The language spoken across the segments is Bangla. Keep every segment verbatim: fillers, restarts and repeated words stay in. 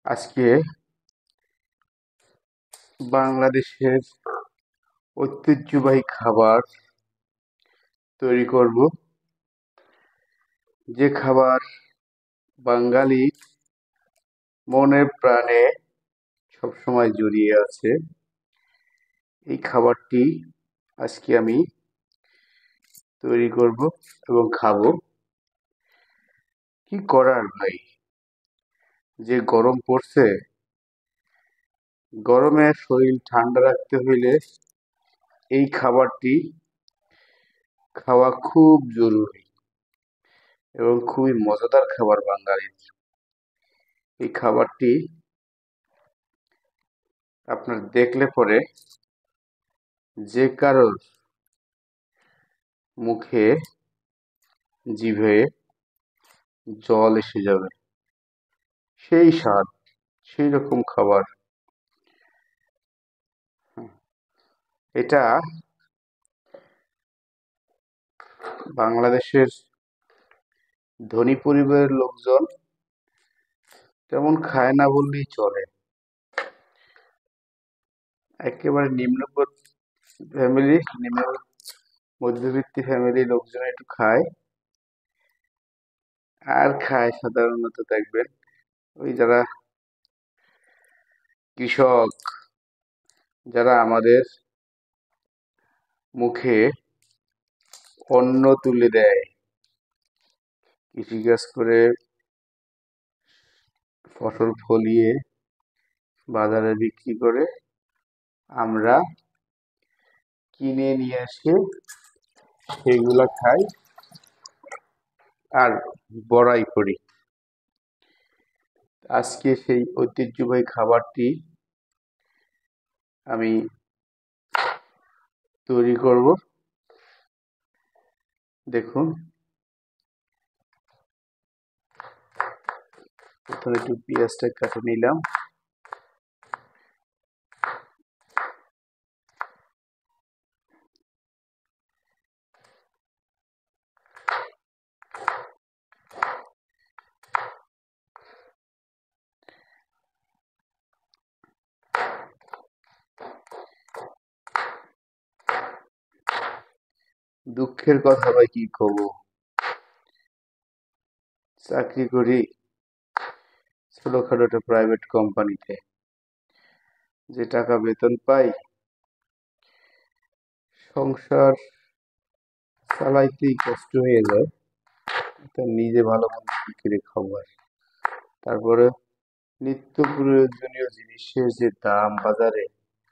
আজকে বাংলাদেশের ঐতিহ্যবাহী খাবার তৈরি করব, যে খাবার বাঙালির মনে প্রাণে সবসময় জড়িয়ে আছে। এই খাবারটি আজকে আমি তৈরি করব এবং খাবো। কি করার ভাই, যে গরম পড়ছে, গরমে শরীর ঠান্ডা রাখতে হইলে এই খাবারটি খাওয়া খুব জরুরি এবং খুবই মজাদার খাবার বাঙালির। এই খাবারটি আপনার দেখলে পরে যে কারোর মুখে জিভে জল এসে যাবে, সেই স্বাদ, সেই রকম খাবার। এটা বাংলাদেশের ধনী পরিবারের লোকজন তেমন খায় না বললেই চলে। একেবারে নিম্ন ফ্যামিলি, নিম্ন মধ্যবিত্ত ফ্যামিলির লোকজন একটু খায়। আর খায় সাধারণত দেখবেন ওই যারা কৃষক, যারা আমাদের মুখে অন্ন তুলে দেয়, কৃষিকাজ করে ফসল ফলিয়ে বাজারে বিক্রি করে আমরা কিনে নিয়ে এসে সেগুলা খাই আর বড়াই করি। আজকে সেই ঐতিহ্যবাহী খাবারটি আমি তৈরি করব। দেখুন, প্রথমে একটু পেঁয়াজটা কেটে নিলাম। দুঃখের কথা ভাই, কি কব, চাকরি করি ছোটখাটো একটা প্রাইভেট কোম্পানিতে, যে টাকা বেতন পাই সংসার চালাইতেই কষ্ট হয়ে যায়। তা নিজে ভালো মন্দ বিক্রি খাবার, তারপরে নিত্য প্রয়োজনীয় জিনিসের যে দাম বাজারে,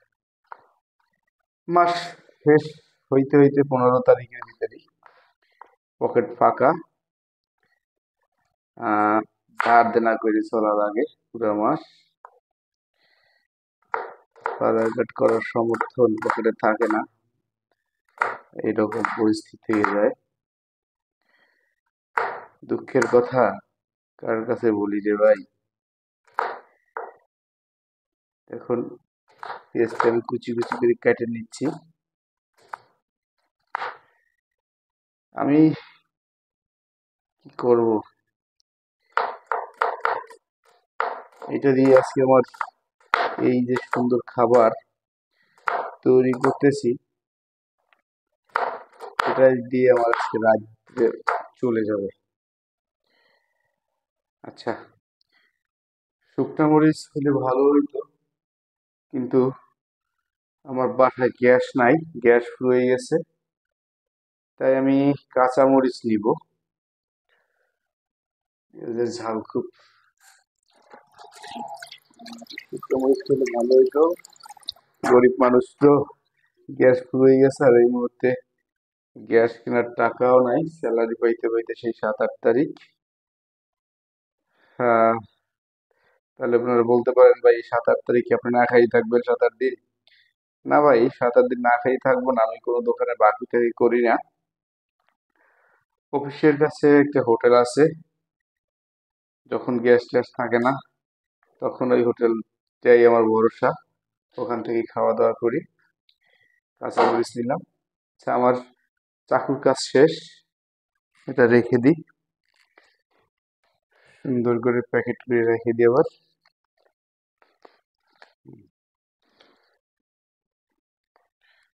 মাস শেষ হইতে হইতে পনেরো তারিখের ভিতরে পকেট ফাঁকা। আহ ধার দেনা করে চলা লাগে পুরো মাস। বাজার ঘাট করার সমর্থন পকেটে থাকে না, এইরকম পরিস্থিতি হয়ে যায়। দুঃখের কথা কার কাছে বলি রে ভাই। এখন পেঁয়াজটা আমি কুচি কুচি করে কেটে নিচ্ছি। আমি কি করব, এটা দিয়ে আজকে আমার এই যে সুন্দর খাবার তৈরি করতেছি, এটা দিয়ে আমার আজকে রাত্রে চলে যাবে। আচ্ছা, শুকনা মরিচ হলে ভালো হইতো, কিন্তু আমার বাসায় গ্যাস নাই, গ্যাস ফুরিয়ে গেছে। তাই আমি কাঁচা মরিচ নিব। এদের ঝাল খুব, শুকনো মরিচ হলে ভালো হইতো। গরিব মানুষ তো, গ্যাস ফুরিয়ে গেছে আর এই মুহূর্তে গ্যাস কেনার টাকাও নাই। স্যালারি পাইতে পাইতে সেই সাত আট তারিখ। হ্যাঁ, তাহলে আপনারা বলতে পারেন ভাই সাত আট তারিখে আপনি না খাই থাকবেন সাত আট দিন। না ভাই, সাত আট দিন না খাই থাকবো না, আমি কোনো দোকানে বাকি টাকি করি না। অফিসের কাছে একটা হোটেল আছে, যখন গ্যাস ট্যাস থাকে না তখন ওই হোটেলটাই আমার ভরসা, ওখান থেকে খাওয়া দাওয়া করি। কাঁচামরিচ নিলাম। আচ্ছা, আমার চাকুর কাজ শেষ, এটা রেখে দিই, সুন্দর করে প্যাকেট করে রেখে দিই। আবার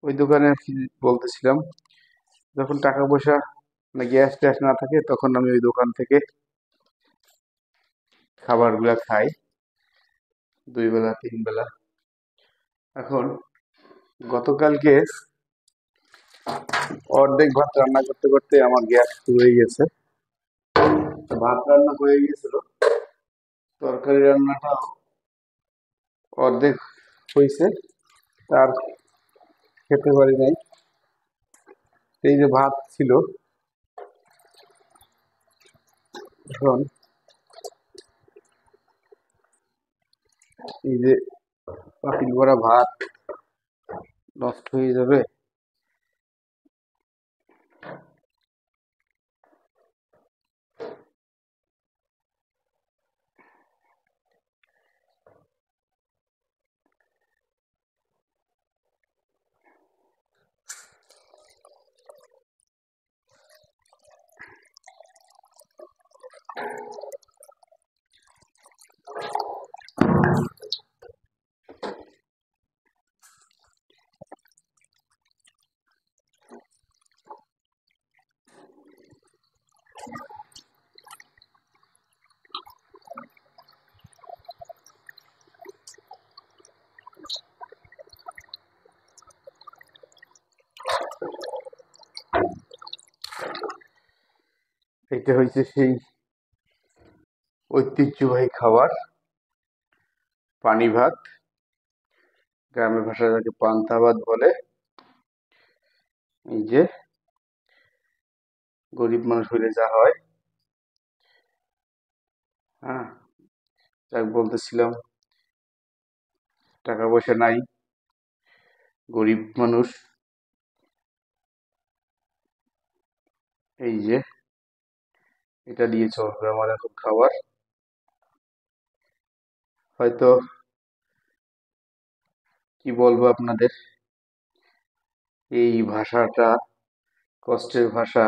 ওই দোকানে আর কি বলতেছিলাম, যখন টাকা পয়সা মানে গ্যাস ট্যাস না থাকে তখন আমি ওই দোকান থেকে খাবারগুলা খাই, দুই বেলা তিন বেলা। এখন গতকালকে অর্ধেক ভাত রান্না করতে করতে আমার গ্যাস হয়ে গেছে। ভাত রান্না হয়ে গেছিল, তরকারি রান্নাটা অর্ধেক হয়েছে, তার খেতে পারি নাই। এই যে ভাত ছিল, এখন এই যে পাতিল ভরা ভাত নষ্ট হয়ে যাবে। এটা হয়েছে সেই ঐতিহ্যবাহী খাবার, পানি ভাত। গ্রামের ভাষায় যাকে পান্তা ভাত বলে। এই যে গরিব মানুষ হইলে যা হয়। হ্যাঁ, যাক বলতেছিলাম, টাকা পয়সা নাই, গরিব মানুষ। এই যে এটা দিয়ে চলবে আমার এখন খাবার। হয়তো কি বলবো আপনাদের, এই ভাষাটা কষ্টের ভাষা,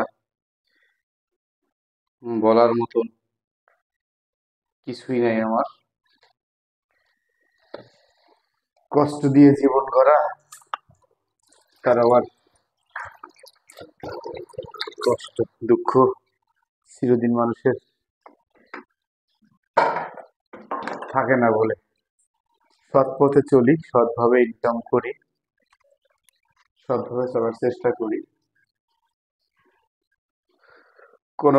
উম, বলার মতন কিছুই নাই আমার। কষ্ট দিয়ে জীবন গড়া, তার আবার কষ্ট দুঃখ চিরদিন মানুষের থাকে না বলে সৎ পথে চলি, সৎভাবে ইনকাম করি, সৎভাবে চলার চেষ্টা করি, কোনো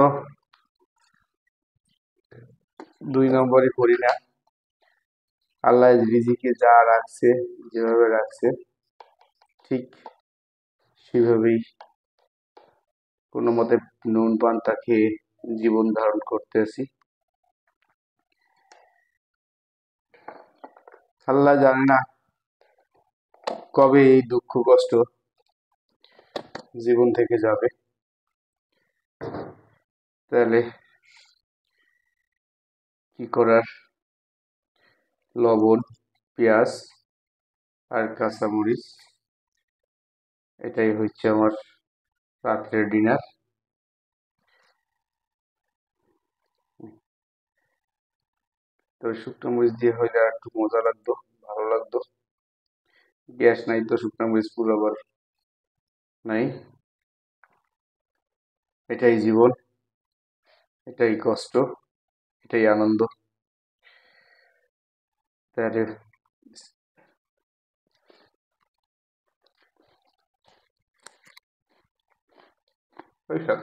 দুই নম্বরই করি না। আল্লাহ রিজিকে যা রাখছে, যেভাবে রাখছে ঠিক সেভাবেই কোনো মতে নুন পান্তা খেয়ে জীবন ধারণ করতেছি। আল্লাহ জানে না কবে এই দুঃখ কষ্ট জীবন থেকে যাবে। তাহলে কি করার, লবণ, পেঁয়াজ আর কাঁচামরিচ, এটাই হচ্ছে আমার রাত্রের ডিনার। তবে শুকনো মরিচ দিয়ে হইলে আর একটু মজা লাগতো, ভালো লাগতো। গ্যাস নাই তো শুকনো মরিচ পুরাবার নাই। এটাই জীবন, এটাই কষ্ট, এটাই আনন্দ। তাহলে ওইসব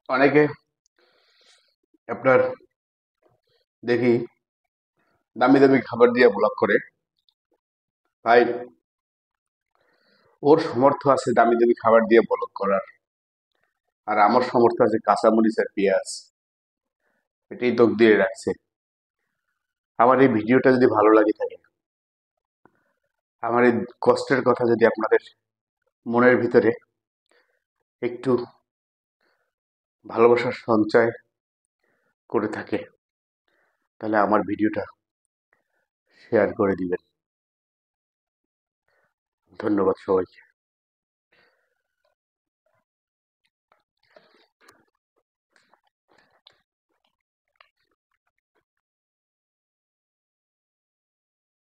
অনেকে আপনার দেখি দামি দামি খাবার দিয়ে ব্লগ করে। ভাই, ওর সমর্থ আছে দামি দামি খাবার দিয়ে ব্লগ করার, আর আমার সমর্থ আছে কাঁচামরিচ আর পেঁয়াজ, এটাই তোক দিয়ে রাখছে। আমার এই ভিডিওটা যদি ভালো লাগে থাকে, আমার এই কষ্টের কথা যদি আপনাদের মনের ভিতরে একটু ভালোবাসার সঞ্চয় করে থাকে, তাহলে আমার ভিডিওটা শেয়ার করে দিবেন। ধন্যবাদ সবাইকে।